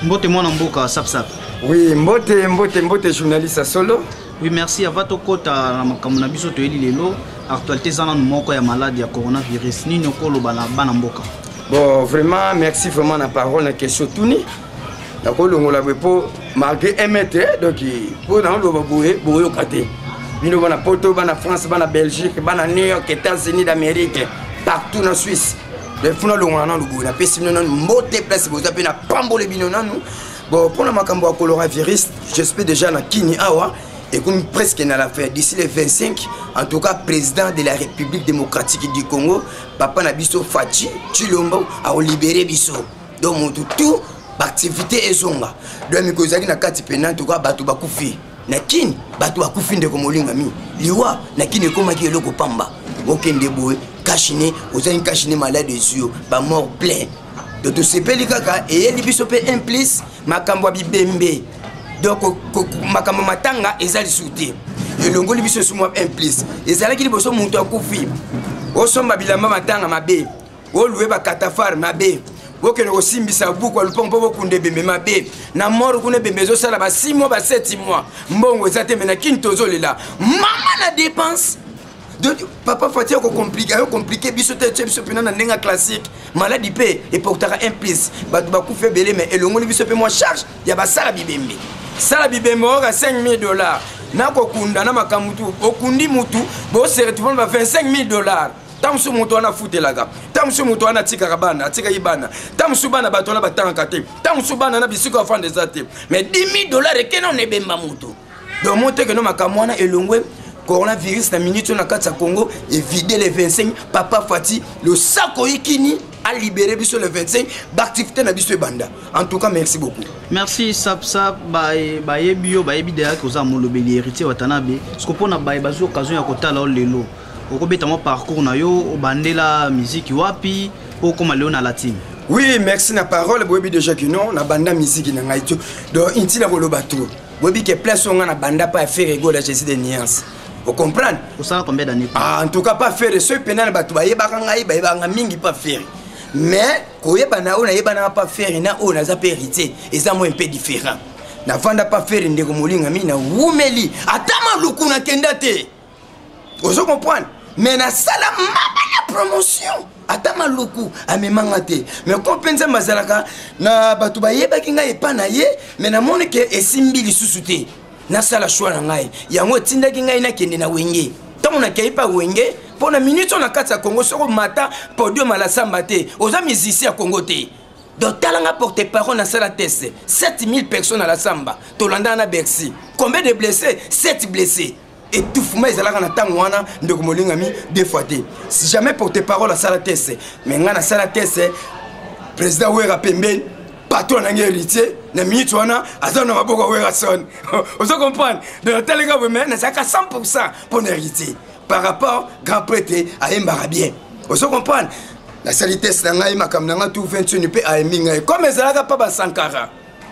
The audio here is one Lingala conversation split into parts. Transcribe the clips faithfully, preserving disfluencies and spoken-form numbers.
Mbote mwana mboka sap sap. Oui, mbote mbote mbote journaliste solo. Oui, merci. Avato kota na makambo na biso toyeli lelo actualité zana moko ya maladie ya coronavirus nini okolo bana bana mboka. Bon, vraiment merci vraiment na parole na question tuni. Na kolongola bepo malgré un mètre donc pour na lo boye boye okate. Bino bana Porto, bana France, bana Belgique, bana New York, États-Unis d'Amérique, partout en Suisse. Les funa lo ngana lo boye na pesi bino nan mbote place boza pe na pambole bino nanu. Bon, pour la makambo ya coronavirus, j'espère déjà na kini awa. Et comme presque dans l'affaire, d'ici le vingt-cinq, en tout cas, président de la République démocratique du Congo, Papa Nabiso Fachi, Chilombo, a libéré Biso. Donc, tout, l'activité est zonga. Donc, Mikozaki na kati pena, en tout cas, Batu Bakufi. Nakin, Batu Bakufi de Komolingami. Liwa, Nakin et Komaki Loko Pamba. Aucun déboué, cachiné, aux un cachiné malade des yeux, ba mort plein. Donc, tout ce pays kaka, et il Biso pe implice, Makambo Bibembe. Donc, makambo matanga ezali souté. Et le ngoli biso sumwa implice. Ezali ki liboso muntu akufi. Osomba bilamba matanga mabe. Oluwe ba katafar mabe. Okene osimbisa buku alupompo bokunde bembe mabe. Na moro kune bembe zo sala ba six mois ba sept mois. Mbongo ezate mena kintozo lela. Mama na dépense. Donc papa Fatia ko compliqué, ko compliqué biso te biso pena na ndenga classique. Maladie pe et portera implice. Ba ba kufe belé mais elongoli biso pe moi charge. Ya ba sala bibembe. Sala bibembe oka cinq mille dollars. Na ko kunda na makamutu, okundi mutu, bo se retrouver ba vingt-cinq mille dollars. Tamsu mutu ana futelaga. Tamsu mutu ana tika kabana, tika ibana. Tamsu bana batona batanga te. Tamsu bana na bisiko afande zate. Mais dix mille dollars et kenon ne bemba mutu. Donc monte que no makamwana elongwe coronavirus na minute na kati Congo et vider les vingt-cinq Papa Fati le sako ikini a libéré biso le vingt-cinq d'activité na biso banda. En tout cas merci beaucoup. Merci sap sap bae bae bio bae bidea ko za molobeli héritier watanabe. Ce qu'on a bae bazo occasion ya kotala o lelo. Okobeta mo parcours na yo obandela musique wapi o koma leo na latine. Oui, merci na parole boyebi déjà que non na banda musique na ngai to. Donc intila ko lobato. Boyebi ke place on na banda pas faire ego la Jésus de nuances. Vous comprenez? Vous savez combien d'années? Ah, en tout cas, pas faire ce pénal, bah, tu vas y avoir mingi pas faire. Mais, quand y a pas faire, na on a pas hérité. Et ça, moi, un peu différent. Na vanda pas faire une dégomoling, ami, na oumeli. Atama luku na kendate. Vous comprenez? Mais na sala mama promotion. Atama luku, ame mangate. Mais compensa mazalaka, na batuba yeba kinga epana ye, mais na mone ke esimbi lisusuté. Na sala choix na ngai yango tinda ki ngai na kende na wenge tant on a kay pa wenge pour na minute on a kata Congo soko mata podium à la samba te oza musicien à Congo te donc talanga porte parole na sala test sept mille personnes à la samba tolanda na Bercy combien de blessés? Sept blessés et tout fuma ezalaka na tango wana ndeko molinga mi deux fois te si jamais porte parole à sala test mais nga na sala test président Wera Pembe patron na héritier na minute wana azana maboko wera son. Vous comprenez? De tel gars mais na saka cent pour cent pour héritier par rapport grand prêtre à Mbarabien. Vous comprenez? La salité c'est ngai makam na tout vingt-et-un pe a minga comme ezalaka pa ba Sankara.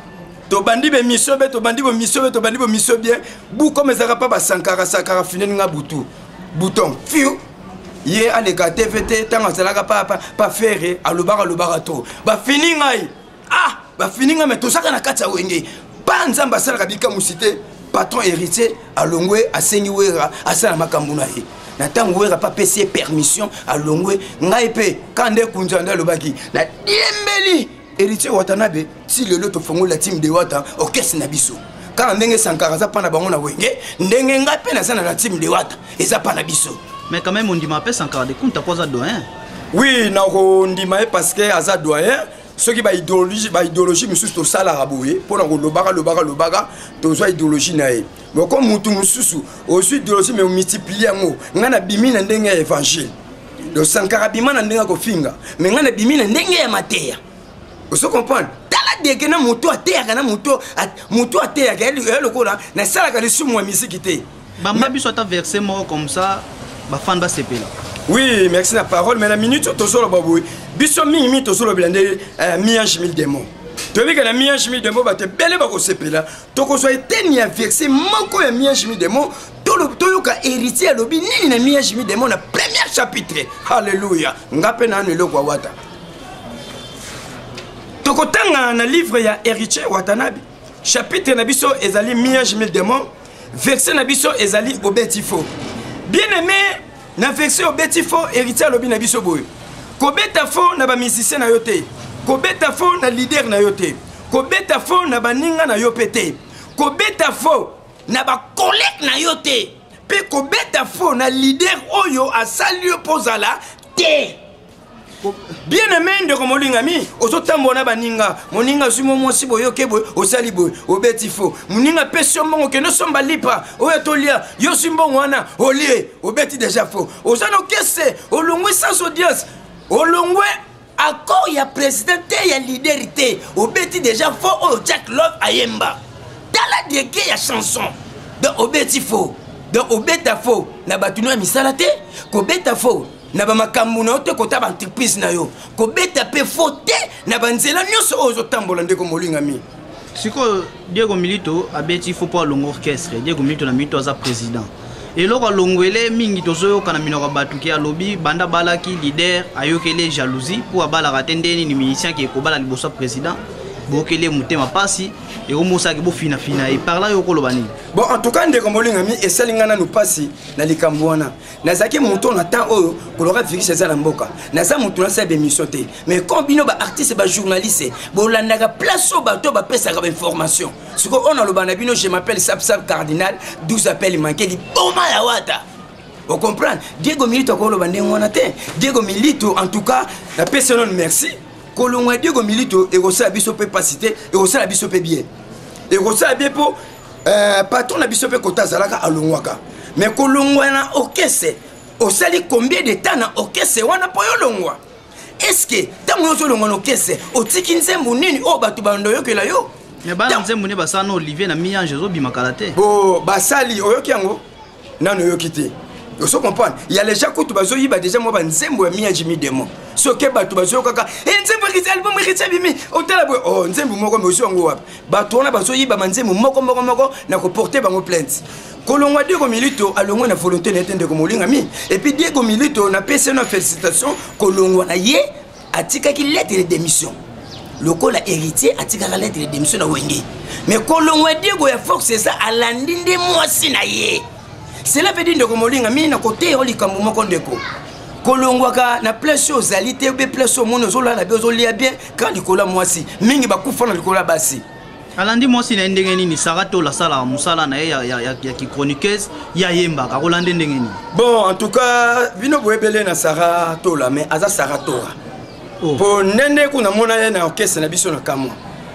To bandi be mission be to bandi bo mission be to bandi bo mission bien bu comme ezalaka pa ba Sankara Sankara finen nga butu. Bouton fiu ye aleka T V T tanga ezalaka pa pa faire alobara alobara to. Ba fini ngai. Ah, bah finir mais tout ça na kati wenge. Pas nzamba sala kabika musité, patron héritier à Longwe à Sengiwera à sala makambu na ye. Na tango wera pas P C permission à Longwe ngai pe kande kunjanda lobaki. Na diembeli héritier watanabe si le loto fongo la team de wata orchestre na biso. Quand ndenge Sankara za pana bango na wenge, ndenge ngai pe na sana na team de wata et ça pana biso. Mais quand même on dit ma pe Sankara de compte posa doyen. Oui, na ko ndima parce que aza doyen. Ceux qui ont idéologie, idéologie, mais surtout ça la raboué. Pour le lobara, lobara, lobara, tous ont idéologie naïe. Mais comme nous tous, aussi idéologie, mais on multiplie en haut. On a bimi dans l'engin évangile. Le Sankara bima dans l'engin kofinga. Mais on a bimi dans l'engin amateur. Vous comprenez? Tala de gena moto à terre, gena moto à moto à terre. Gena le cola. Na sala ka dessus moi musique était. Bah ma biso ta verser mort comme ça, bah fan ba C P là. Oui, merci la parole, mais la minute tu solo baboui. Biso mi mi to solo blende miange mille démons. Tu veux que la miange mille démons ba te belle ba ko sepela. To ko so eteni a verser moko ya miange mille démons. To lo to yoka héritier a lobi nini na miange mille démons na premier chapitre. Alléluia. Ngape na ne lo kwa wata. To tokotanga na livre ya héritier Watanabe chapitre na biso ezali Miage mille démons verset na biso ezali Obetifo. Bien aimé na verset Obetifo héritier lobi na biso boy kobeta fo na ba musicien na yote kobeta fo na leader na yote kobeta fo na baninga na yopete kobeta fo na ba collègue na yote pe kobeta fo na leader oyo asali yo pozala te. Bien aimé ndeko molingami ozotambola baninga moninga sumo mwasi boyo kebo osali boy Obetifo moninga pesio mbongo keno somba lipa oyo tolia yo simbongo wana olie obeti déjà fo ozano kese olongwe sans audience olongwe accord ya président ya leaderité obeti déjà fo oyo Jack Love ayemba tala deke ya chanson de Obetifo de obeta fo na batuno ya misala te kobeta fo na ba makambu na ote kota ba entreprise na yo ko beta pe faute na banzela nyoso ozo tambola ndeko molingami siko Diego Milito abeti fo po longo orchestre Diego Milito na Milito za président et loko longwele mingi tozo kana minoko batuki ya lobby banda balaki leader ayokele jalousie pour abala ratendeni ni musicien qui ko bala liboso président bokele mutema pasi et au mosa ki bo fina fina et par là yoko lobani. Bon en tout cas ndeko molingami esalingana no pasi na likambo wana nazaki moto na temps oyo kolora virus eza na mboka naza moto na sa émission te mais combino ba artiste ba journaliste bolandaka place ba to ba pesa ba information siko on a lobana bino je m'appelle Sap Sap Cardinal douze appels manqué li boma ya wata. Vous comprenez Diego Milito ko lobande ngona te Diego Milito en tout cas la personne merci Kolongwa Diego Milito et Rosa biso pe pasité et Rosa biso pe bien et Rosa bien pour euh patron na biso pe kota zalaka alongwaka mais kolongwa na okese osali combien de temps na okese wana po yolongwa est-ce que tango yo longwa na okese otiki nzembo nini o batu bando yokela yo mais ba nzembo ne basana Olivier na Miange zo bimakala te bo basali oyoki yango nano yokite. Vous comprenez? Il y a les gens qui ont dit déjà moi ban nzembo ya Miage mille démons. Ce que batu bazo kaka e nzembo ki album ki bimi otala boy oh nzembo moko monsieur ngo wapi. Batu wana bazo yiba nzembo moko moko moko na ko porter bango plainte. Kolongwa Diego Milito alongwa na volonté netende ko molingami et puis Diego Milito na pese na félicitation kolongwa na ye atika ki lettre de démission. Lokola héritier atika la lettre de démission na wenge. Mais kolongwa Diego ya force c'est ça alandinde mwasi na ye. Cela veut dire que molinga mi na côté oli kamuma kondeko kolongwaka na place ozalité be place mono zola na bezolia bien quand likola mwasi mingi bakufa na likola basi alandi mwasi na ndenge nini sarato la sala musala na ya ya ya ki chroniqueuse ya yemba ka kolande ndenge nini. Bon en tout cas bino boebele na sarato la mais aza saratora oh. Po nene kuna mona ye na orchestre na biso na kamwa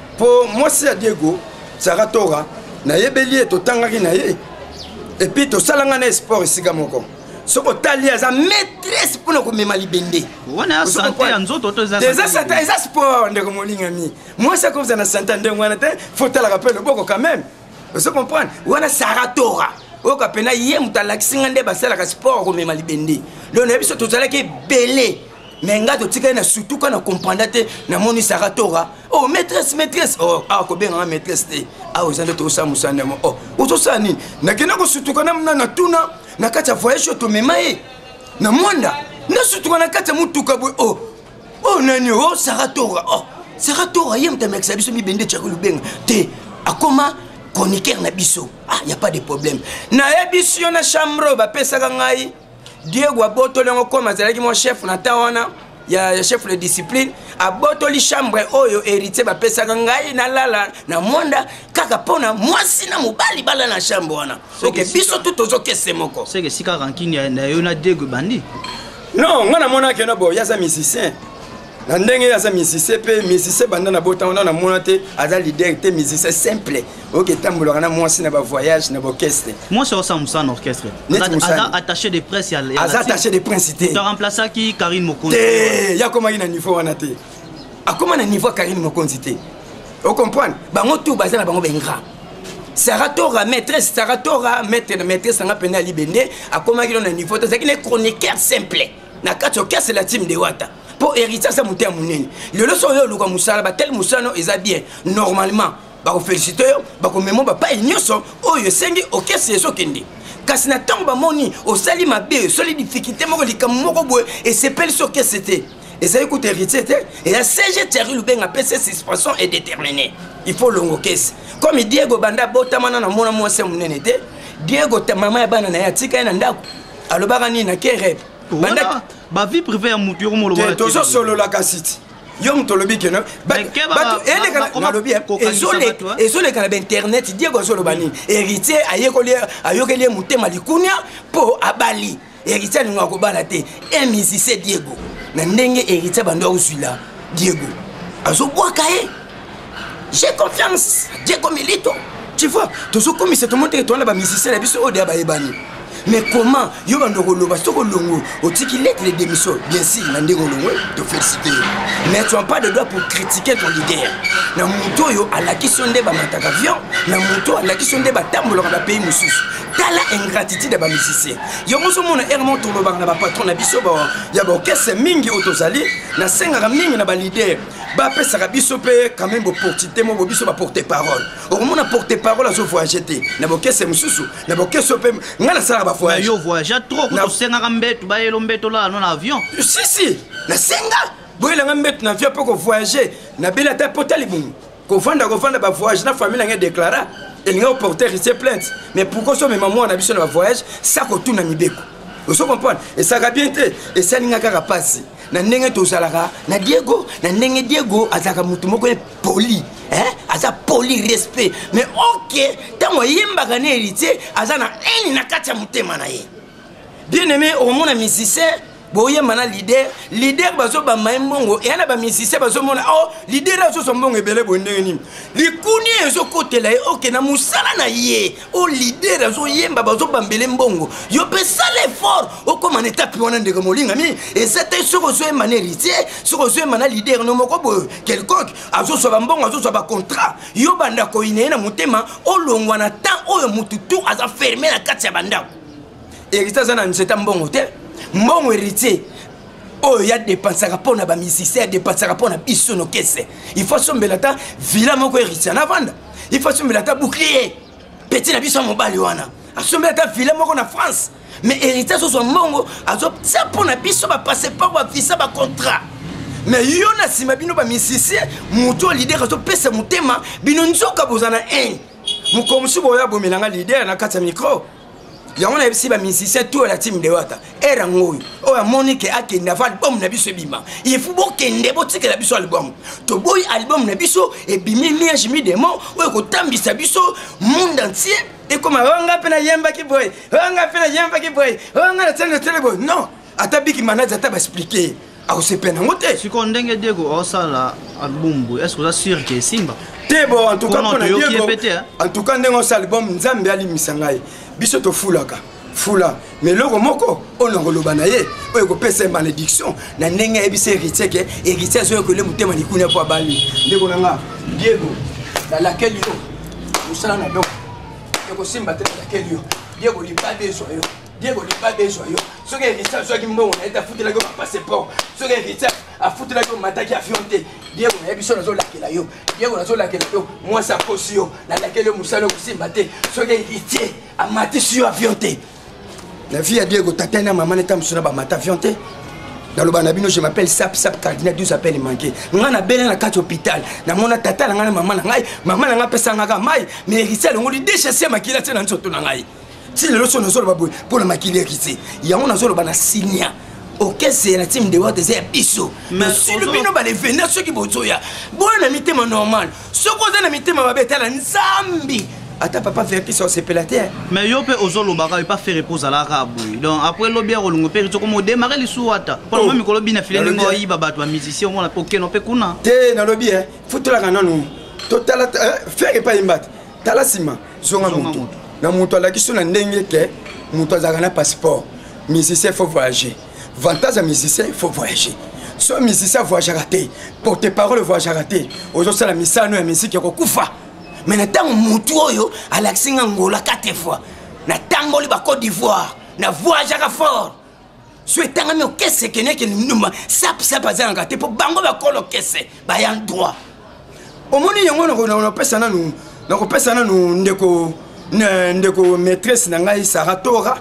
po mwasi ya Diego saratora na yebeli to tangaki na ye. Et puis tout ça là na sport ici gamoko soko tali aza maîtresse pour ko mema libende wana santé ya nzoto to za des santé eza sport ndeko molingami moi ça comme ça na santé ndeko wana te faut te la rappeler boko quand même vous comprenez wana saratora o ka pena ye mutalakisinga nde basala ka sport ko mema libende le na biso to zala ke belé mais nga to tika na surtout quand on comprend te na moni saratora oh maîtresse maîtresse oh ah ko benga maîtresse te ah aux ande to sa musana mo oh ozo sani na kena ko surtout quand na na tuna na kata voyage to memae na monda na surtout quand na kata mutuka bo oh oh nani oh saratora oh saratora yem ta mexa biso mi bende chakulu benga te akoma chroniqueur na biso ah y a pas de problème na ebision na chambre ba pesa ngai Diego abotoli ngo koma zalaki mon chef na tawana ya chef de discipline abotoli chambre oyo héritier ba pesa ngai na lala na monda kaka pona mwasi na mobali bala na chambre wana OK biso tout ozo kese moko c'est que sika ranking na yo na Diego bandi non ngana mona ke na bo ya za musicien na ndenge ya za musicien pe musicien banda na bota na mona te aza leader te musicien simple OK tambola na mwasi na ba voyage na ba orchestre moi c'est ça musa na orchestre aza attaché de presse ya aza attaché de presse te tu remplacer qui Karine Mokonzi te ya koma ina niveau wana te akoma na niveau Karine Mokonzi te vous comprenez bango tout bazana bango bengra saratora maîtresse saratora maître maîtresse nga pena libende akoma ki na niveau te zakine chroniqueur simple na kato orchestre la team de wata pour hériter ça monter à monene le leçon yo luka musala ba tel musano eza bien normalement ba ko féliciter ba ko memo ba pa nyoso oyo sengi orchestre eso kende kasi na tango ba moni o sali mabe soli difficulté moko likam moko boy et c'est pel so que c'était Et ça écoute héritier, et la C G Thierry Lubeng a P C suspension est déterminée. Il faut l'ongo caisse. Comme Diego Banda Botamana na mona moi c'est mon néné. Diego ta maman ya bana na ya tika na ndako. Alobaka ni na kerep. Banda ba vie privée ya mutu ko mo lo ba. Tozo solo la kasiti. Yo mutolobi que non. Ba ba ele kana lobi ezole ezole kana internet Diego solo bani. Héritier ayekoli ayokeli mutema likunya po abali. Héritier ni ngako bana te. Et musicien Diego. Na ndenge héritier bando usula Diego azo boaka e j'ai confiance Diego Milito tu vois tout ce comme c'est tout monde que toi là ba musicien la biso odia ba ebani mais comment yo bando ko loba soko longo o tiki lettre de démission bien sûr na ndego longo te féliciter mais tu as pas de droit pour critiquer ton leader na muto yo à la question de ba mataka avion na muto à la question de ba tambola ba pays mususu tala ingratitude de ba musicien yo moso mona ermo to loba na ba patron na biso ba ya ba kesse mingi otozali na senga mingi na ba leader ba pesa ka biso pe quand même bo portité mo bo biso ba porter parole o mona porter parole azo voyager te na bo kesse mususu na bo kesse pe ngana sala ba voyage yo voyage trop ko senga ka mbeto ba yelo mbeto la no na avion si si na senga boyela nga mbeto na avion pe ko voyager na bela ta potali bungu ko fanda ko fanda ba voyage na famille nga déclara il nga porter ici plainte mais pourquoi so même moi na biso na voyage ça ko tuna mibeko vous comprenez et ça va bien te et ça ninga ka passer na ndenge to salaka na Diego na ndenge Diego azaka mutu moko poli hein aza poli respect mais OK tango yimba kana héritier azana eni na kati ya mutema na ye bien aimé au monde musicien boye mana leader leader bazo ba mbongo et ana ba musicien bazo mona oh leader azo so mbongo ebele bondenge ni likuni ezo kotela e OK na musala na ye oh leader azo yemba bazo bambele mbongo yo pe sale fort o comme en étape wana ndeko molinga mi et c'était sur zo emana héritier sur zo emana leader no moko bo quelconque azo so ba mbongo azo so ba contrat yo banda ko ine na mutema o longwa na temps oyo mututu aza fermer na kati ya bandako héritier zana nzeta mbongo te mbongo héritier oh ya dépensaka pona ba musicien dépensaka pona biso no kesse il faut sombela ta villa moko héritier na vanda il faut sombela ta bouclier petit na biso mobali wana asombela ta villa moko na France mais héritier so so mbongo azo ça pona biso ba passer par ba visa ba contrat mais yo na sima bino ba musicien muto leader azo pesa mutema bino nzoka bozana un mukomshi boya bomelanga leader na kata micro yango na bisi ba musicien tout la team de wata era ngoyo o ya Monique akenda va album na biso bima il faut bo kende bo tikela biso album to boy album na biso e bimi mi jimi demo o ko tambisa biso monde entier et comme wanga pena yemba ki boy wanga pena yemba ki boy wanga na tele tele boy non atabiki manager ta ba expliquer a se pena ngote si ko ndenge Diego o sala album est-ce que ça sûr que Simba Tebo en tout cas pour Diego en tout cas ndengo sala album nzambe ali misangai biso to fulaka fula mais loko moko on ngoloba na ye o ko pesa malédiction na ndenge ebise héritier ke héritier zo ko le mutema ni kunya po bali ndeko nanga Diego dans laquelle yo usana na donc ko Simba te dans laquelle yo Diego li pas besoin yo Diego li pas besoin yo ce que héritier zo ki mbongo na eta futela ko passeport ce que héritier a futela ko mataki afionté Diego na biso na zo lakela yo Diego na zo lakela yo moi ça cause yo na laquelle yo musana ko Simba te ce que héritier a maté sur avion te la vie à Diego tatena maman neta musuna ba mata avion te dans le banabino je m'appelle Sap Sap cardinal deux appels manqué ngana bela na kati hôpital na mona tata na ngana maman na ngai maman na nga pesa ngaka mai mais héritier longo li déchasser makila tena nzoto na ngai si le loso na zo ba boy pour la makila héritier yango na zo ba na signa OK c'est la team de Watt c'est biso mais si le bino ba les venir ceux qui bozoya bon na mitema normal ce qu'on a na mitema ba betala nzambi ata papa faire qui sont sépelateur mais yo pe ozolo baka pas faire repose à la raboui donc après lo bien rolungo pe to comme démarrer les souata pour moi mikolo bina filé ngo yiba bato ba musicien on OK no pe kuna te na lobi hein futula kana no total faire pas imbat tala sima zonga mutu na mutu ala kiso na ndenge ke mutu azaka na passeport musicien faut voyager vantage à musicien faut voyager so musicien voyager raté porte parole voyager raté aujourd'hui la misano ya musique ko kufa mais na tango mutu oyo alaxinga ngola quatre fois na tango li ba Côte d'Ivoire na voyager fort so etanga mi okese kene ke numa sap sap azanga te po bango ba kolo kese ba yan droit omoni yango na na pesa na nu na ko pesa na nu ndeko ndeko maîtresse na ngai Saratora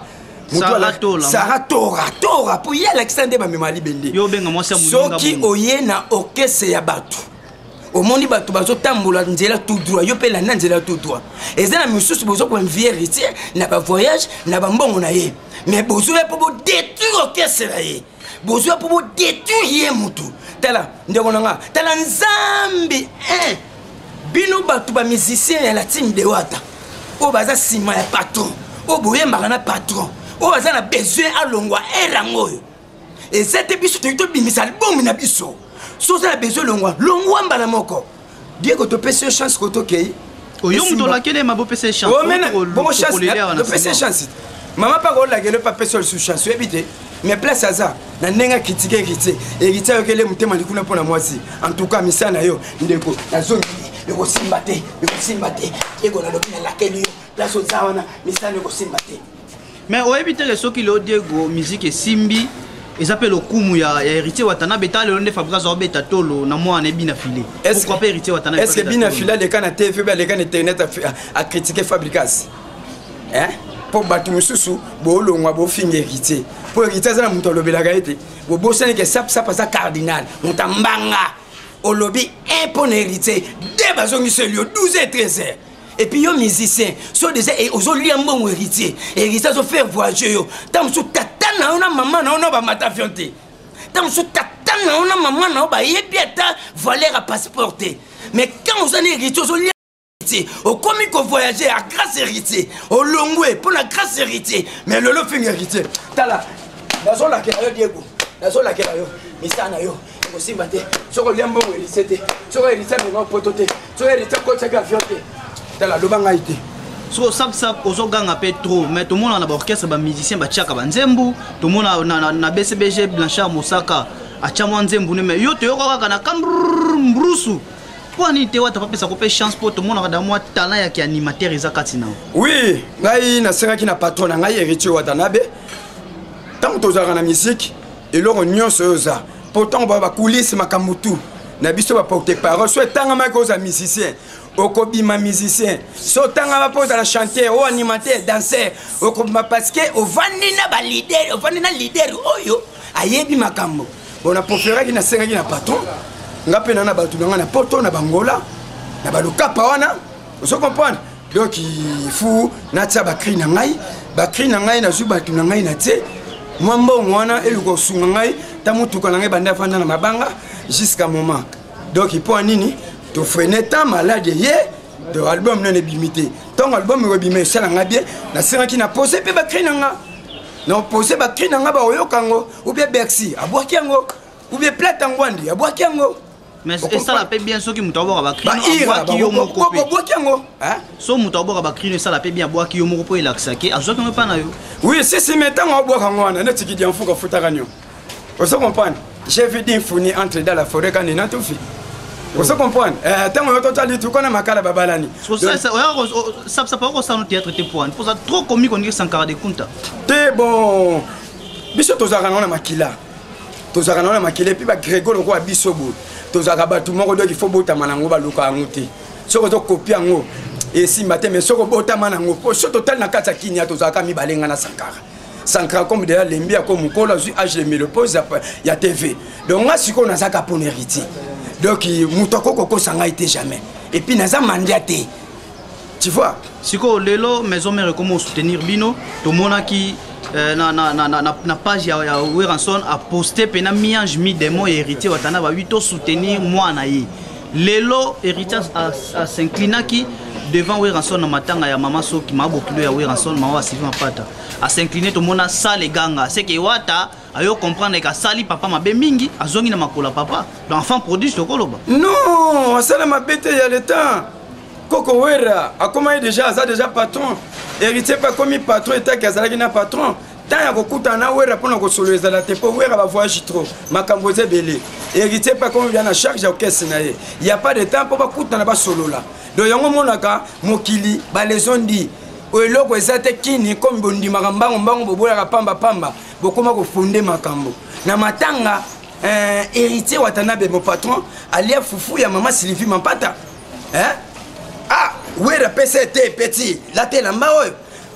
Sarah Tola. Sarah Tora, Tora, pour y aller Alexandre Bamemali Bende. Yo benga moi c'est mon Soki oye na orchestre ya batu. Au monde batu bazo tambola nzela tout droit, yo pe la nzela tout droit. Et ça na misusu bozo ko envier héritier na ba voyage na ba mbongo na ye. Mais bozo ya pour détruire orchestre la ye. Bozo ya pour détruire mutu. Tala ndeko nanga, tala nzambi hein. Bino batu ba musicien ya la team de Wata. O baza sima ya patron. O boye marana patron. O baza na besoin a longwa erango. Et cette biso to bimisa album na biso. So ça a besoin longwa, longwa mbala moko. Diego to pese chance ko to kei. O yo muto la kele ma bo pese chance. O mena bon chance, to pese chance. Maman pas la kele pas pese sous chance, éviter. Mais place à ça, na nenga critiquer héritier. Héritier yo kele mutema likuna pona mwasi. En tout cas misana yo ndeko na zone yo simba te, yo simba te. Diego na lobina la kele yo, place aux zawana misana yo simba te. Mais o éviter le soki lo Diego musique et simbi. Ils appellent le kumu ya héritier watana beta le onde Fabra Zorbeta tolo na moi en ebina filé. Pourquoi pas héritier watana? Est-ce que bina filé les canaux T V les canaux internet à critiquer Fabricas? Hein? Pour battre mususu bo longwa bo finge héritier. Pour héritier ça na muto lobela gaete. Bo bo sene que ça ça passe cardinal. Mutambanga. Au lobby un pour héritier. Deux bazongi celui douze et treize heures. Et puis yo musicien, so déjà et aujourd'hui un bon héritier. Héritier so faire voyager yo. Tam sou tata na ona maman na ona ba mata fianté. Tam sou tata na ona maman na ba yebiata voler à passeporter. Mais quand on est héritier, so li héritier, au commis qu'on voyager à grâce héritier, au longwe pour la grâce héritier. Mais le lo fin héritier. Tala. Dazo la kela yo Diego. Dazo la kela yo. Misana yo. Ko simbate. So ko liambo héritier. So ko héritier no potote. So héritier ko tsaka fianté. Dans la lobanga été. So sab sab ozo ganga pe trop mais tout le monde en a orchestre ba musicien ba tchaka ba nzembu tout le monde na na B C B G Blanchard Mosaka a tchamo nzembu ne mais yo te yo kaka na kambrusu pour ni te wata pesa ko pe chance pour tout le monde da moi talent ya ki animateur ezakati na. Oui, ngai na senga ki na patron ngai héritier watanabe. Tant tozaka na musique et loro nyonso yoza. Pourtant ba ba coulisses makamutu. Na biso ba porter parole so tanga ma cause musicien. Okobima musicien, sotanga va poser la chanteur, ou animateur, danseur, okobima parce que au vandina ba leader, au vandina leader oyo, ayebi makambo. On a préféré qu'il na senga na patron, ngape na na batu na poto na bangola, na baluka pa wana, vous comprenez? Donc il faut na tia ba cri na ngai, ba cri na ngai na zu batu na ngai na tie, mwambo mwana eluko sunga ngai, tamutuka na ngai banda fanda na mabanga jusqu'à moment. Donc il faut nini? Tu freines tant malade hier de album non ébimité. Ton album ébimé ça n'a bien. La série qui n'a posé pe ba crinanga. Non posé ba crinanga ba oyo kango ou bien Bercy a boire kiango ou bien plate ngwandi a boire kiango. Mais et ça la paie bien ceux qui mutabo ba crino a boire kiango. Ba boire kiango. Hein? So mutabo ba crino ça la paie bien boire kiango pour relaxer. A zo que pas na yo. Oui, c'est c'est maintenant on boire kango na net qui dit en fou ko futaka nyo. Vous comprenez? J'ai vu des fournis entrer dans la forêt quand il a tout fait. Vous comprenez? Euh, tant on a dit tout qu'on a makala babalani. Ça ça ça ça pas ça nous théâtre te point. Pour ça trop comique on dit Sankara de Kunta. T'es bon. Biso tozaka na makila. Tozaka na makila puis ba Grégo le roi bisobo. Tozaka ba tout monde il faut bota manango ba luka nguti. Soko to copie ngo. Et si matin mais soko bota manango. Po so total na kata kinya tozaka mi balenga na Sankara. Sankara comme déjà l'embia comme mukolo zu age le le pose ya T V. Donc moi si qu'on a ça pour héritier. Donc mutoko koko sanga été jamais. Et puis naza mandiaté. Tu vois? Siko lelo maison mère comment soutenir bino to mona qui na na na na na page ya Weranson a posté pena miange mi démon héritier watana ba huit soutenir moi na yi. Lelo héritier a s'inclina qui devant Weranson na matanga ya mama so qui m'a beaucoup ya Weranson mama Sylvain Pata a s'incliner to mona ça les ganga c'est que wata ayo comprendre que sali papa mabe mingi azongi na makola papa l'enfant prodige to koloba. Non, ça ma bête il y a le temps. Koko Wera a comment déjà ça déjà patron. Héritier pas comme patron et kazala qui na patron. Tant ya kokuta na Wera pour na ko solo ezala te po Wera va voyage trop. Makamboze belé. Héritier pas comme vient na charge ya caisse na ye. Il y a pas de temps pour ba kuta na ba solo là. Donc yango monaka mokili ba les on dit eloko ezate kini comme bondi makambango mbango bobola pamba pamba bokoma ko fonder makambo. Na matanga euh héritier watanabe mon patron alia fufu ya mama Sylvie Mampata. Hein? Ah, Wera P C T petit, la télé en bas.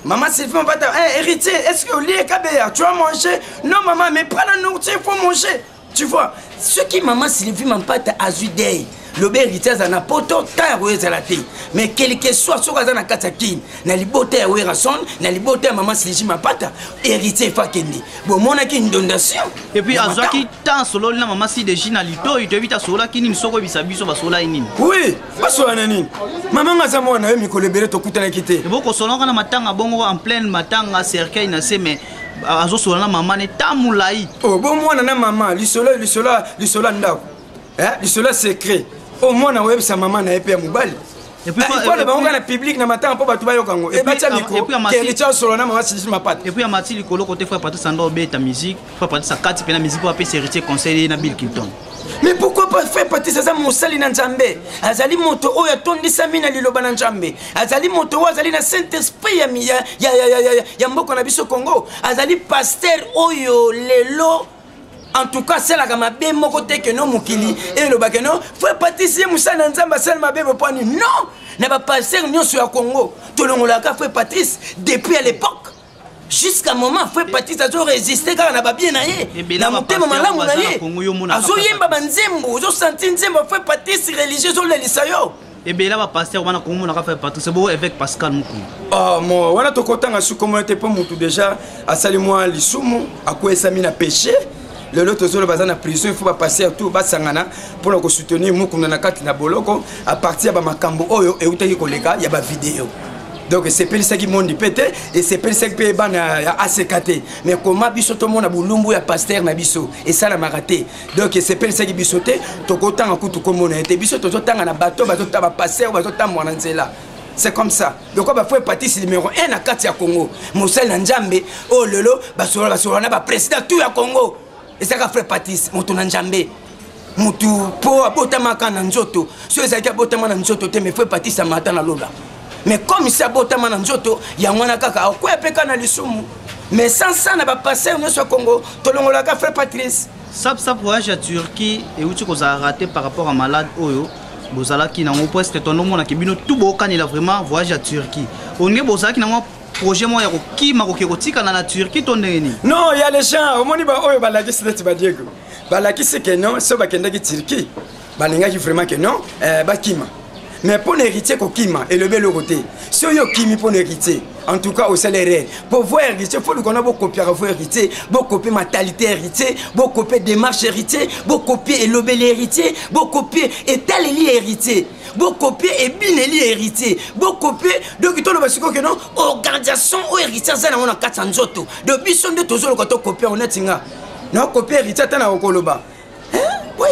Maman Sylvie Mampata, hey, héritier, est-ce que au lit Kabea, tu vas manger? Non maman, mais pas la nourriture, il faut manger. Tu vois, ce qui maman Sylvie Mampata a zudé. Le héritier a un poto, ta roue la thé. Mais quel que soit ce qu'on a katakin, n'a liboté à Werason, n'a liboté à maman Sylvie Mampata, héritier Fakendi. Bon, mon a une donation. Et puis, à ce qui tant solo, la maman si de Gina Lito, il te vit à Sola qui n'y sort pas biso va Sola in. Oui, pas sur Anani. Maman a sa mona, mi colébéré au coup de la quitter. Et beaucoup selon qu'on a matin à bon en pleine matin à cercueil, n'a c'est mais. Azo sola maman n'est pas moulaï. Oh, bon, moi, nana maman, l'isola, l'isola, l'isola ndao. Hein, l'isola secret. Au moins, on a sa maman n'a pas mobile. Et puis, il faut le bon public n'a matin pour battre au Congo. Et puis, héritier sur la maman, si je m'appelle. Et puis, à Mathilde, le colo côté frère Patrice Sando ta musique, frère Patrice sa carte, puis la musique pour appeler ses héritiers conseiller Nabil Kilton. Mais pourquoi pas faire partie de ça, mon sali dans Djambé? Azali moto, oh, ya tondi samina liloba dans Djambé. Azali moto, azali na Saint-Esprit, ya ya ya ya ya ya mboko na biso Congo. Azali pasteur, oh yo, lelo. En tout cas, c'est la gamme bien mon côté que non, mon kili et le bac non. Faut pâtisser Moussa Nanzamba, c'est ma bébé point. Non, n'a pas passé union sur le Congo. Tout le monde a fait Patrice depuis à l'époque. Jusqu'à un moment, faut Patrice a toujours résisté car on n'a pas bien aillé. La montée, maman là, mon aïe. Azo yemba banzembo, zo senti nzembo, faut Patrice religieux sur le lisayo. Et bien là, va passer, on a comment on a fait Patrice, c'est beau avec Pascal Moukou. Ah, moi, on a tout content à sous communauté pour Moutou déjà. À saluer l'issoumu, à quoi ça m'a péché. Le lot aux autres en prison, il faut pas passer à tout bas sangana pour le soutenir moi comme dans la carte na boloko à partir de ma cambo oyo et uta yiko lega ya ba vidéo. Donc c'est pas ça qui m'ont dit pété et c'est pas ça qui peut ban à C K T. Mais comment biso tout monde a bulumbu ya pasteur na biso et ça la m'a raté. Donc c'est pas ça qui bisoté to kotan akutu comme on était biso to tanga na bateau bateau ta ba pasteur bateau ta mwana nzela. C'est comme ça. Donc on va faire partie numéro un à carte ya Congo. Mosel na Nzambe oh lolo basola basola na ba président tout ya Congo. Et ça a fait Patrice, Moutou Nanjambe. Moutou, pour abotama kana nzoto. Ceux qui abotama nzoto, mais fait Patrice à matin à l'ola. Mais comme il s'est abotama nzoto, il y a un kaka, quoi peka na lisumu. Mais sans ça, n'a pas passé au Congo. Tout le monde a fait Patrice. Ça, ça voyage à Turquie et où tu as raté par rapport à malade Oyo. Bozala qui n'a presque ton nom qui bino tout beau quand il a vraiment voyagé à Turquie. On est Bozala qui n'a projet moi qui m'a roké na Turquie ton neni. Non, il y a les gens au moni ba oyo balaki c'est ba Diego. Balaki c'est que non, so ba kenda ki Turquie. Balinga qui vraiment que non, euh ba kima. Mais pour héritier ko kima et le bel côté. Si yo kimi pour héritier, en tout cas au salaire, pour voir héritier, faut le connaître beaucoup copier avoir héritier, beaucoup copier mentalité héritier, beaucoup copier démarche héritier, beaucoup copier et le bel héritier, beaucoup copier et tel héritier. Beaucoup copier et bineli héritier. Beaucoup copier donc tout le basico que non organisation ou héritier ça na quatre cents autres. Depuis son de toujours quand on copie on est tinga. Non copier héritier tana okoloba. Hein? Oui,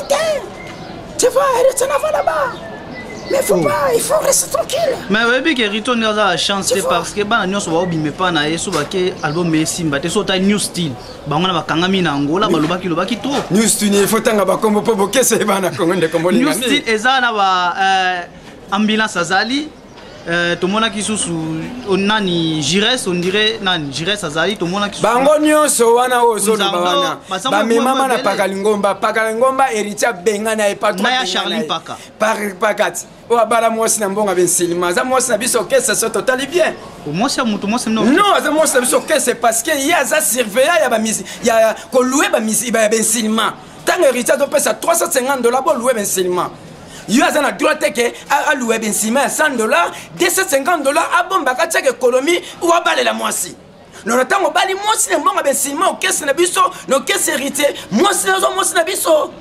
tu vois, héritier na va là-bas. Mais faut oh. pas, il faut rester tranquille. Mais oui, que héritier on a la chance parce que ba nyonso ba obime pa na yeso ba ke album Messimba te so ta new style. Ba ngana ba kangami na Angola ba lobaki lobaki to. New style il faut tanga ba kombo po bokese ba na Congo de kombo new style eza na ba euh ambulance azali euh to mona ki susu onani Jires on dirait nani Jires azali to mona ki bango nyonso wana ozo lo bana ba mi mama na pakalingomba pakalingomba héritier benga na e patron na ya Charlie Paka par pakat o abala mwasi na mbonga bensilima za mwasi na biso kese so total bien o mwasi mutu mwasi no non za mwasi na biso kese parce que ya za surveiller ya ba misi ya ko louer ba misi ba bensilima tant héritier do pesa trois cent cinquante dollars pour louer bensilima. Il y a un droit à louer ben cent dollars, deux cent cinquante dollars à bon bakatia économie ou à baler la moitié. Nous attendons au bali moitié de bon ben ciment au caisse na biso, nos caisses hérité, moitié de moitié na biso.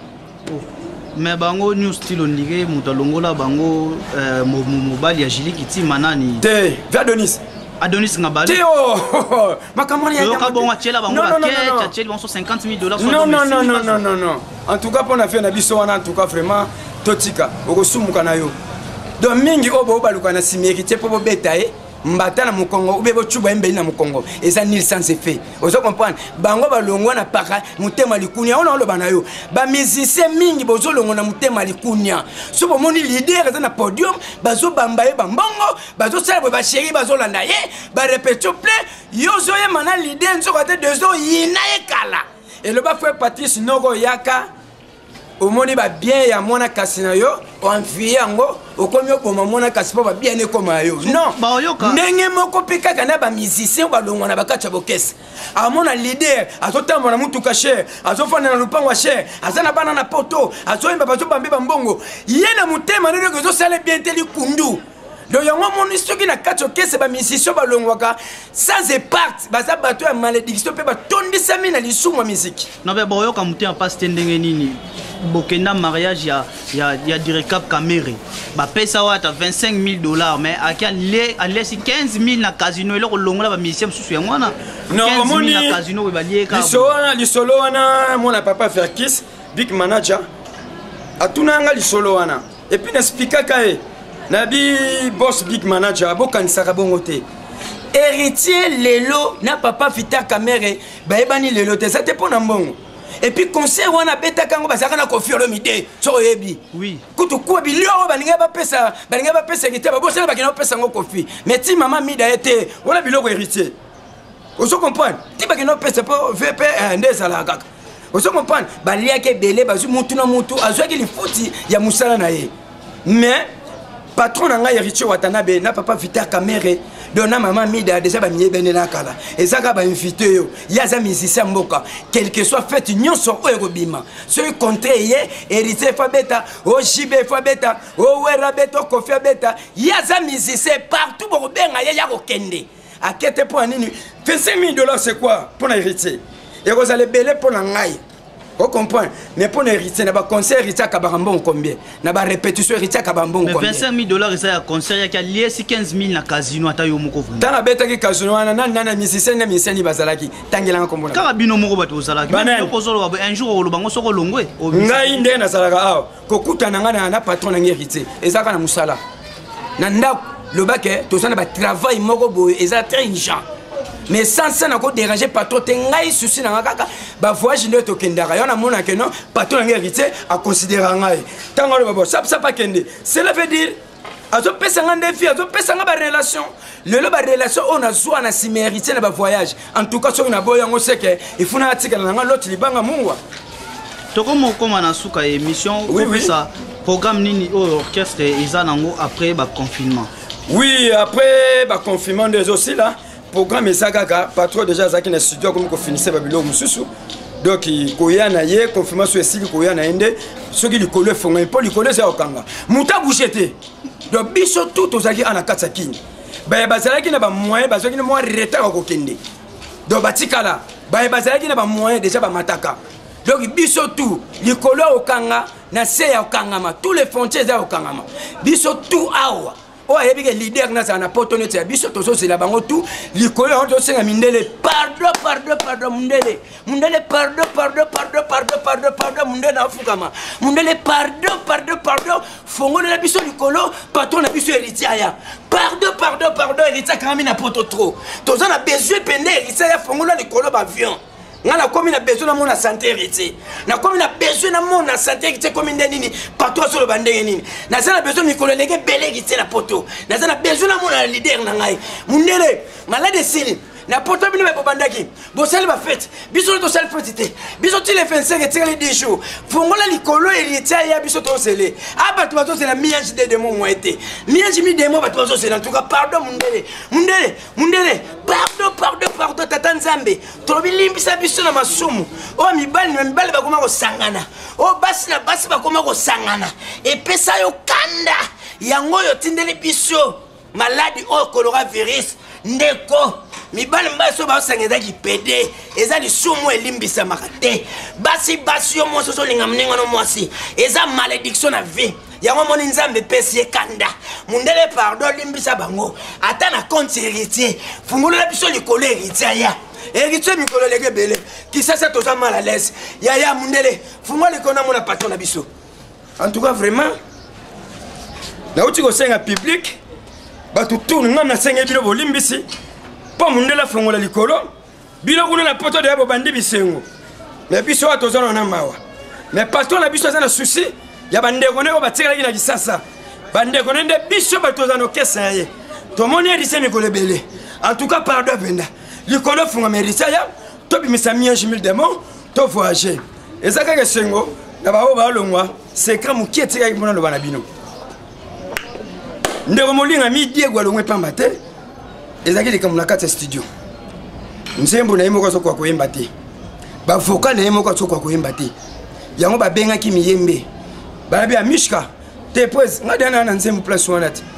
Mais bango new style on dirait mutalongola bango euh mobile ya Jili kiti manani. Te, va Denis. Adonis Ngabali. Théo, ma comment il y a un bon achela bango la quête, achela bango cinquante mille dollars. Non non non non non non non. En tout cas pour na fait na biso en tout cas vraiment totika okosumuka na yo. Donc mingi obo baluka na simérité pour bobeta e mbata na mukongo ube bo chuba embe na mukongo. Et ça nil sans effet. Vous comprenez? Bango balongwa na para mutema likunya ona oloba na yo. Ba musicien mingi bozo longo na mutema likunya. So bo moni leader za na podium bazo bambaye bambongo bazo célèbre ba chéri bazo landa ye ba répéter plein yo zo ye mana leader nzo kote deux ans yina e kala. Et le ba fait Patrice Nogo Yaka omoni ba bien ya mwana kasi na yo oenfie yango okomi oboma mwana kasi po ba bien ekoma yo non ndenge moko mpe kaka na bamusicien balongwa na bakati ya bokese amona leader azotambola na mutuka cher azofanda na lupango ya cher aza na bana na poto azoyemba bazobambe bambongo ye na motema ndenge ezosala bien te likundu donc yango moni soki na kati okese bamusicien balongwaka sans éparte baza bato ya malédiction mpe batondisami na lisumu ya miziki non mpe boyoka motema mpasi te ndenge nini bokenda mariage ya ya ya direcap camere bapesa wata vingt-cinq mille dollars mais aki alesi quinze mille na casino eloko longola bamusicien mosusu yango wana non omoni na casino oyo balieka lisolo wana lisolo wana mona papa Ferkis big manager atunanga lisolo wana et puis naspikaka ye nabi boss big manager bokanisaka bongo te héritier lelo na papa Vita Kamere bayebani lelo te ça te pona mbongo et puis concert wana betaka ngo bazaka na confirme mité so yebi oui kutu kwa bilio baninga bapesa baninga bapesa kite babosela bakina bapesa ngo kofi mais ti mama mida ete wala biloko héritier oso comprendre ti bakina bapesa po V P ndeza la kaka oso comprendre baliake belé bazu mutu na mutu azwaki lifuti ya musala na ye mais patron nanga héritier Watanabe na papa Vita Kamere dona maman mida déjà ba miebene na kala ezaka ba invité yo yaza musicien mboka quel que soit fait nyonso oyo kobima so contrat ye héritier Fabeta o Jibe Fabeta o Wera Beto Kofi Beta yaza musicien partout bo benga ya kokende akete pour nini vingt-cinq mille dollars c'est quoi pour héritier et vous allez belé pour la ngai. Vous comprenez? Mais pour héritier, na ba concert héritier kabambon combien? Na ba répétition héritier kabambon combien? Mais vingt-cinq mille dollars ça ya concert ya ki lié si quinze mille na casino ata yo moko vraiment. Tana beta ki casino wana na na musicien na musicien ni bazalaki. Tangela ngombo. Kaka bino moko bato ozalaki. Mais ko zolo un jour o lobango soko longwe. Ngai nde na salaka aw. Kokuta na ngana na patron na héritier. Ezaka na musala. Na ndako lobake to sana ba travail moko boye eza très urgent. Mais sans ça n'a pas dérangé patron tengai souci na kaka ba voyage nde to kendaka yona mona que non patron na héritier a considérer ngai tango le babo ça ça pas kende cela veut dire azo pesa ngande fi azo pesa nga ba relation le lo ba relation on a zoa na si héritier na ba voyage en tout cas sur na boya ngo seke il faut na atika na nga l'autre libanga mungwa to comme comme na suka émission oui ça programme nini au orchestre isa nango après ba confinement oui après ba confinement des aussi là programme ezakaka patron déjà zaki na studio comme ko finissait babilo mususu donc koya na ye confirmation esili koya na ende soki likolo fonga po likolo za okanga muta bouchete donc biso tout ozaki ana katsa kini ba bazalaki na ba moyen bazaki na mo retard ko kende donc batikala ba bazalaki na ba moyen déjà ba mataka donc biso tout likolo okanga na se ya okangama tous les frontières za okangama biso tout awa oh il y a des leaders qui sont poto net biso to so c'est la bango tout likolo on to senga mindele pardon pardon pardon mundele mundele pardon pardon pardon pardon pardon pardon mundele na fukama mundele pardon pardon pardon fongo na biso likolo patron na biso héritier ya pardon pardon pardon héritier quand même na poto trop to ça na besoin pende héritier ya fongo na likolo ba avion ngana komi na besoin na mona santé héritier na komi na besoin na mona santé héritier komi ndeni pato sur le bandenge nini na za na besoin mikolo lege belé héritier na poto na za na besoin na mona leader na ngai mundele malade sili na poto bino ba bandaki bo sali ba fête biso to sali fête te biso ti le vingt-cinq et les dix jours fongola likolo héritier ya biso to sele aba to bato c'est la miange de demo mo été miange mi demo ba to bato c'est en tout cas pardon mundele mundele mundele pardon pardon pardon tata nzambe to bilimbisa biso na masumu o mibali na mibali ba koma ko sangana o basi na basi ba koma ko sangana et pesa yo kanda yango yo tindeli biso maladi o coronavirus ndeko mibali mbaso ba sangeza ki pede eza li sumu elimbisa makate basi basi yo moso so linga mninga no mwasi eza malédiction na vie yango moni nzambe pesi kanda mundele pardon limbisa bango ata na compte héritier fungola biso likolo héritier ya héritier mikolo lege belé qui ça ça toza mal à l'aise ya ya mundele fungola likona mona patron na biso en tout cas vraiment na uti ko senga public ba tout tourne ngam na senga bino bolimbisi pas mundela fongola likolo bilo kuna na poto de abo bandi bisengo mais biso atozana na mawa mais patron na biso azana souci ya bande kone ko batikala kina kisasa bande kone nde biso batozana okesa ye to moni edise mikolo belé en tout cas pardon benda likolo fonga merisa ya to bimisa miange mille démons to voyager ezaka ke sengo na ba o ba longwa secret mukie tika ki mona lo bana bino ndeko molinga mi Diego alongwe pamba te ezaki de kamuna kati studio nzembo na yemo ko so kwa koyemba te ba vocal na yemo ko so kwa koyemba te yango ba benga ki miyembe ba bi amishka te pose ngadana na nzembo place wana te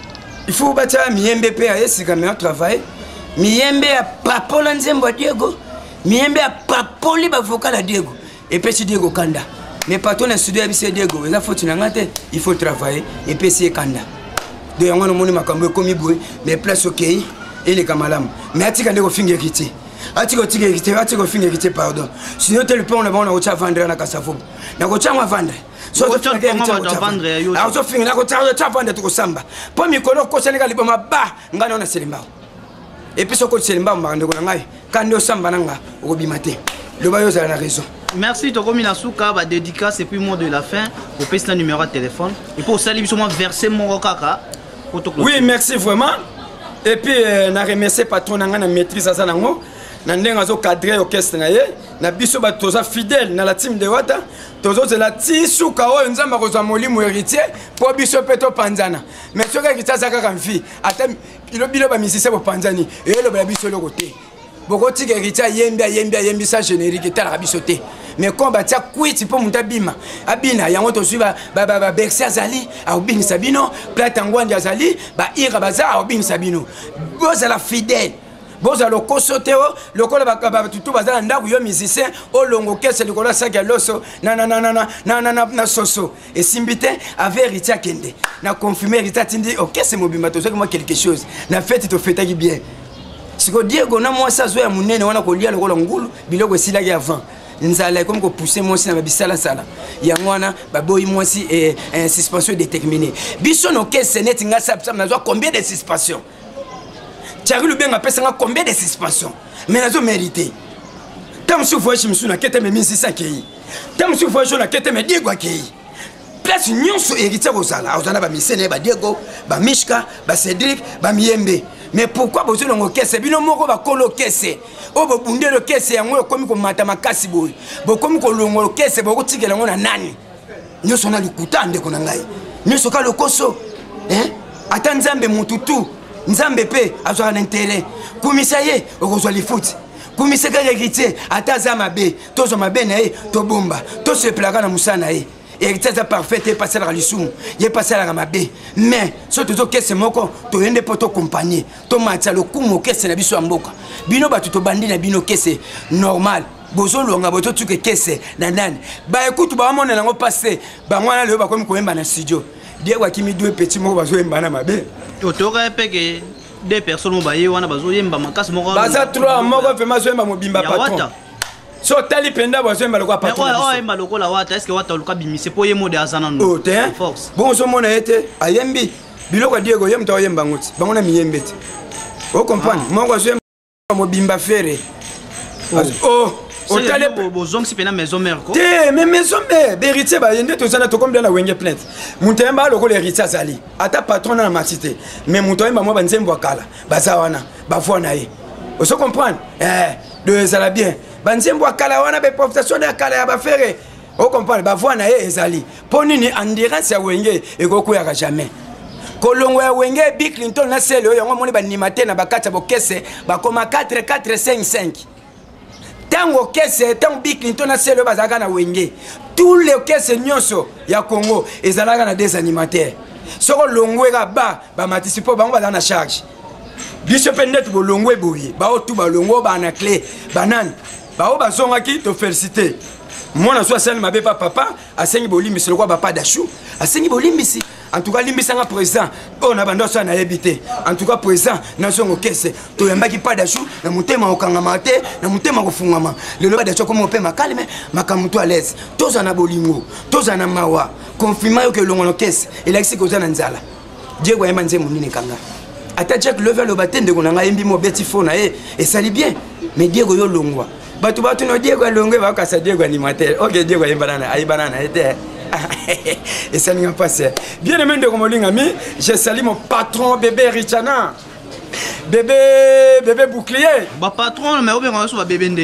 il faut bata miyembe pe ayesi kamera travail miyembe ya papola nzembo Diego miyembe ya papoli ba vocal na Diego et puis Diego kanda mais patron na studio ya Diego eza faut tunangate il faut travailler et puis c'est kanda de yango no moni makambo komi boy mais place OK et les kamalam mais atika ndeko finge kiti atika tika kiti atika finge kiti pardon sinon tel pont na bona ocha vendre na kasafo na ko changwa vendre so to finge kiti ocha vendre yo a so finge na ko changwa ocha vendre to samba po mi kono ko senega liboma ba ngana na selimba et puis so ko selimba mba ndeko na ngai kando samba nanga obimate le bayo za na raison. Merci Tokomi Nasuka, ba dédicace et puis mot de la fin au pèse le numéro de téléphone et pour saluer seulement verser mon kaka. Oui, merci vraiment. Et puis, euh, na remercier patron na na maîtrise à Zanango. Na ndenga zo cadrer orchestre na ye. Na biso ba toza fidèle na la team de Wata. Tozo c'est la tisuka o nzamba ko za molimo héritier pour biso peto panzana. Mais ce que kita zaka kan fi, ata ilo bilo ba musicien bo panzani et lo ba biso lo côté. Boko tika héritier yemba yemba yembi sa générique tala biso te. Mais quand bah tia quit pour monter bima abina yango to suiva ba ba ba Bercy azali au bin sabino platangwandi azali ba ira baza au bin sabino boza la fidèle boza lo kosoteo lo kola ba ba tutu baza ndaku yo musicien o longo kese le kola saga loso na na na na na na na na soso et simbite avec Ritia Kende na confirmer Ritia tindi OK c'est mobimba to moi quelque chose na fête to fête qui bien siko Diego na moi ça zo ya munene wana ko lia le kola ngulu biloko sila ki avant nzala comme ko pousser moi na bisala sala yangwana baboyi moi si et suspension déterminée biso no caisse net nga sapsa na zo combien de suspension Thierry Lubenga pesa nga combien de suspension mais nazo mérité tam su voyage msu na kete me mille six cents kei tam su voyage na kete me Diego kei place nyonso héritier kozala ozana ba misene ba Diego ba Mishka ba Cédric ba Miyembe. Mais pourquoi vous avez un caisse? Bino moko ba kolo caisse. O bo bunde le caisse yango komi ko mata makasi boy. Bo komi ko longo caisse bo ko tikela ngona nani. Nyoso na likuta ndeko na ngai. Nyoso ka lokoso. Hein? Ata nzambe mututu. Nzambe pe azwa na intérêt. Kumisa ye okozwa li foot. Kumisa ka héritier ata za mabe. Tozo mabe na ye to bomba. To se plaga na musana ye. Héritier est parfait, il est passé à la Lissou, il est passé à la Mabé. Mais, ce que tu as moko, tu as pour ton compagnie. Tu as le coup, mon caisse, c'est la biso amboka. Bino ba tu te bandis na bino caisse normal. Bozo longa boto tu que caisse nanan. Ba écoute, ba mon na ngo passé. Ba ngwana le ba comme ko emba na studio. Die wa kimi deux petits mo ba zo emba na Mabé. To to ka peke deux personnes mo ba ye wana ba zo emba makasi moko. Ba za trois moko fe ma zo emba mo bimba patron. So tali penda bozo emba lokwa patron. Mais ouais emba lokola wata est-ce que wata luka bimise po yemo de azana no. Oh te. Force. Bon so mona ete ayembi biloko Diego yem ta yemba ngoti. Bango na miyembe te. O comprendre. Moko zo emba mo bimba fere. Oh. O tali bozong si pena maison mère ko. Te mais maison mère héritier ba yende to zana to comme bien la wenge plainte. Mutemba lokola héritier azali. Ata patron na matite. Mais mutoyemba mo banzembo akala. Baza wana. Ba fo na ye. O so comprendre. Eh de ça la bien. Banzembo akala wana be profession de akala ya ba fere o comprendre ba voix na ye ezali ponini endurance ya wenge e goku ya jamais kolongo ya wenge Bill Clinton na selo yango moni ba nimate na bakata bo kese ba koma quatre quatre cinq cinq tango kese tango Bill Clinton na selo bazaka na wenge tous les kese nyonso ya Congo ezalaka na des animateurs soko longwe ga ba ba matisipo bango ba na charge biso pendet bo longwe boye ba o tu ba longo ba na clé banane ba o ba zonga ki to féliciter mona so sel mabe pa papa asengi bolimbi se lokwa ba pa dachou asengi bolimbi si en tout cas limbi sanga président on a bando so na yebité en tout cas président na songo kese to yambaki pa dachou na mutema okanga mate na mutema kofungama lelo ba dachou comme opema calme makamuto à l'aise toza na bolingo toza na mawa confirma yo ke longono kese elexi ko zana nzala Diego yamba nzemu nini kanga ata Jack lever le batende ko nanga yembi mo beti fona e et ça li bien mais Diego yo longwa batu batu no Diego longwe ba ka sa Diego animateur OK Diego yemba nana ay banana était et ça n'y a pas ça bien aimé de Komolinga mi je salue mon patron bébé Richana bébé bébé bouclier ba patron mais on va so ba bébé ndé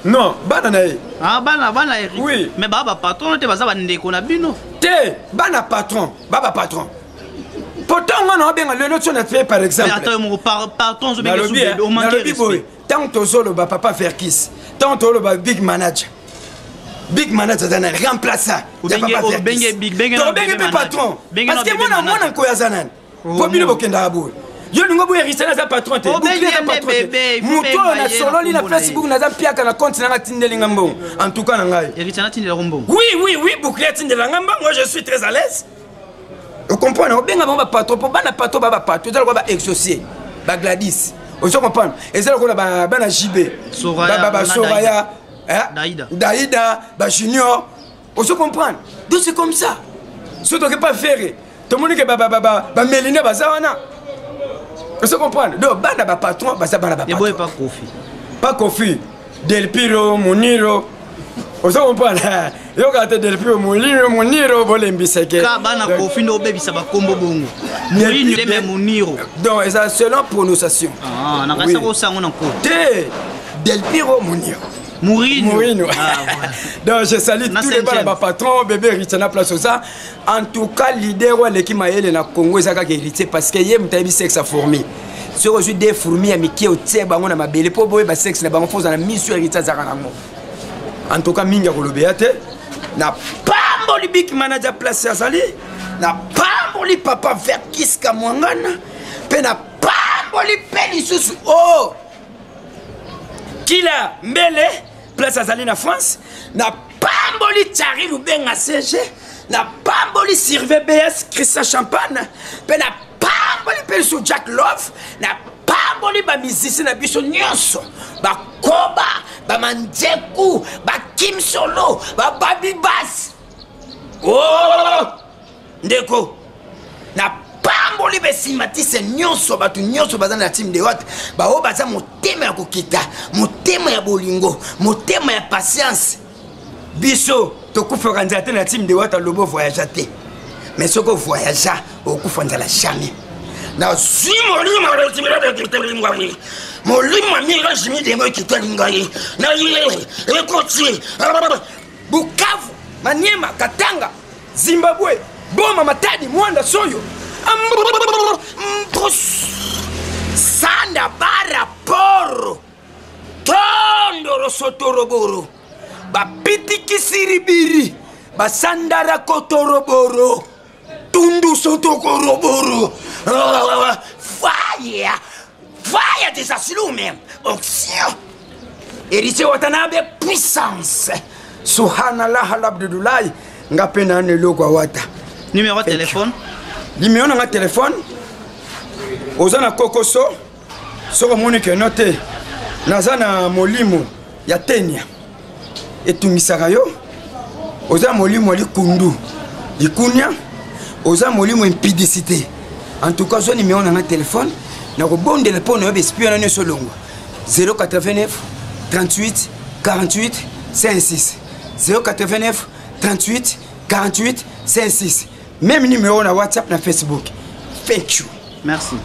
Non, bana na ye. Ah, bana, bana hérité. Oui. Mais baba patron, te baza bandeko na bino. Te, bana patron, baba patron. Pourtant, on a bien le notion de fait par exemple. Mais attends, mon patron, je vais le bien. au manque de respect. Tant que tu le papa faire kiss, tant que le big manager. Big manager dans un remplaçant. Ou bien big big big patron. Parce que moi na moi na koya zanan. Faut bien le kenda abou. Yo ningo boye risana za patron te. Bouclier za patron. Muto na solo li na Facebook na za piaka na compte na tindeli ngambo. En tout cas na ngai. Risana tindeli rombo. Oui oui oui, bouclier tindeli ngambo. Moi je suis très à l'aise. Vous comprenez? Obenga ba patron, pour bana patron ba patron, tu dois ba exaucer. Ba Gladys. Vous comprenez? Et ça ko ba bana J B. Soraya. Ba Soraya. Daïda. Daïda, bah Junior. On se comprend. Donc c'est comme ça. Ce que pas faire. Tout le monde que baba baba ba Mélina bazawana. On se comprend. Donc bana ba patron, ba ça bana ba patron. Et pas Kofi. Pas Kofi. Del Piro, Muniro. On se comprend. Yo gâte Del Piro, Muniro, Muniro bolembi seke. Ka bana Kofi no baby ça ba kombo bongo. Muniro de même Muniro. Donc c'est selon prononciation. Ah, na kasa ko sango na ko. Del Piro, Muniro. Mourinho. Mourinho. Ah, voilà. Donc je salue tous les bons patrons, bébé Richana place au ça. En tout cas, leader de l'équipe Maël na Congo ezaka hérité parce que yé mutabi sexe a fourmi. Ce aujourd'hui des fourmis à miki au tse bango na mabele po boye ba sexe na bango fo na mission hérité zaka na mo. En tout cas minga ko lobeate na pambo li big manager place azali na pambo li papa vers kiska mwangana pe na pambo li peli susu oh Kila mbele place azali na France na pamboli Thierry Lubenga C G na pamboli Sylvain B S Christian Champagne pe na pamboli Pelso Jack Love na pamboli ba musicien na biso nyonso ba Koba ba Manjeku ba Kim Solo ba Baby Bass oh ndeko na pamboli be simatise nyonso batu nyonso baza na team de haute ba o baza motema ya kokita motema ya bolingo motema ya patience biso tokufaka nzate na team de haute lobo voyage te mais soko voyage okufa nzala jamais na si molimo retimira de kitelinga wi molimo mira jimi de mo kitelinga yi na yele ekoti Bukavu Maniema Katanga Zimbabwe Boma Matadi Mwanda Soyo Sanda bara poro Tondoro sotoroboro Bapiti kisiribiri Basandara kotoroboro Tundu sotokoroboro Fire Fire desasilume Oxio Héritier Watanabe puissance Subhanallah alabdullah Ngapena nelo kwa wata Numéro de téléphone Numéro de téléphone Ozana Kokoso Soko monike note Nazana molimo ya tenia Etumisaka yo Oza molimo li kundu Likunya Oza molimo impidicité. En tout cas son numéro de téléphone Na rebonde le pone yobe espion na solongo zéro quatre-vingt-neuf trente-huit quarante-huit cinquante-six zéro quatre-vingt-neuf trente-huit quarante-huit cinquante-six. Même numéro na WhatsApp na Facebook. Thank you. Merci.